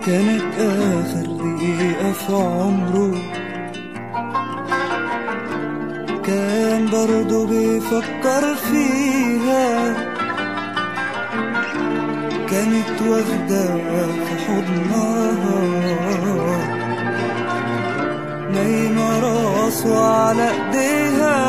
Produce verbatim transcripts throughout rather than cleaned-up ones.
كانت آخر دقيقة في عمره، كان برضو بيفكر فيها، كانت واخدة في حضنها نايمة راسه على ايديها،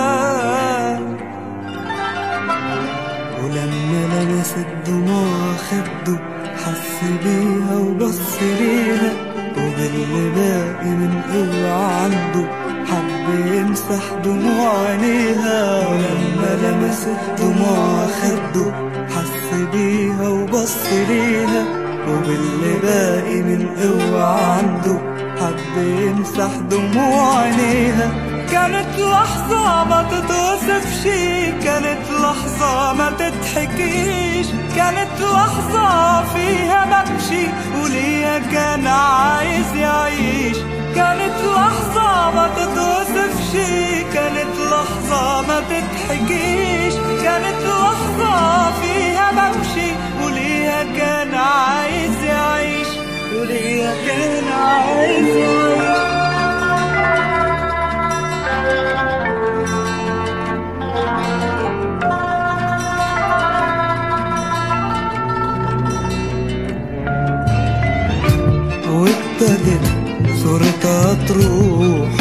ولما لمست دموع خده حس بيها وبص ليها، وباللي باقي من قوة عنده حب يمسح دموع عينيها، ولما لمست دموع خده حس بيها وبص ليها، وباللي باقي من قوة عنده حب يمسح دموع عينيها. كانت لحظة ما تتوصفش، كانت لحظة ما تتحكيش، كانت لحظة فيها بمشي وليا كان عايز يعيش، كانت لحظة ما تتوصفش، كانت لحظة ما تتحكيش، كانت لحظة فيها بمشي وليا كان عايز يعيش، وليا كان عايز يعيش. وابتدت صورتها تروح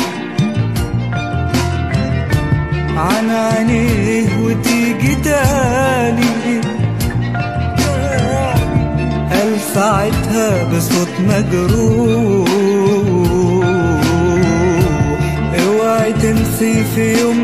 عن عينيه وتيجي تاني، قال ساعتها بصوت مجروح اوعي تنسي في يوم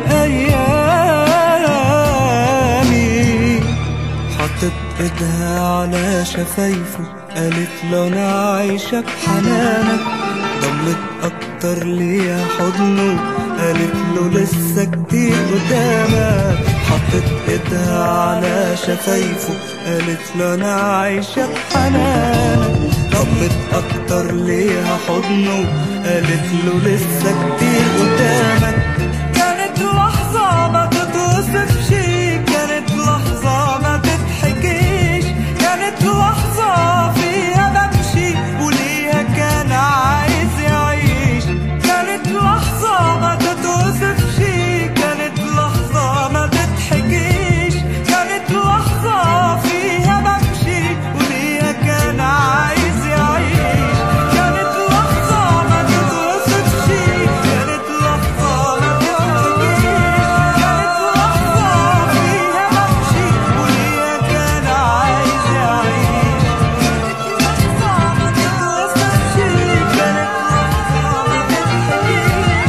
ايامي، حطت ايدها على شفايفه قالت له انا عايشة بحنانك، ضمت اكتر ليها حضنه قالت له لسه كتير قدامك، حطت ايدها على شفايفه قالت له انا عايشة بحنانك، ضمت اكتر ليها حضنه قالت له لسه كتير قدامك. كانت لحظة ما تتوصفش، كانت لحظة ما تتحكيش، كانت لحظة فيها بمشي وليها كان عايز يعيش، كانت لحظة ما تتوصفش، كانت لحظة ما تتحكيش، كانت لحظة فيها بمشي وليها كان عايز يعيش، كانت لحظة ما تتوصفش، كانت لحظة ما تتحكيش، كانت لحظة فيها بمشي وليها كان عايز يعيش، كانت لحظة ما تتوصفش، كانت لحظة ما تتحكيش،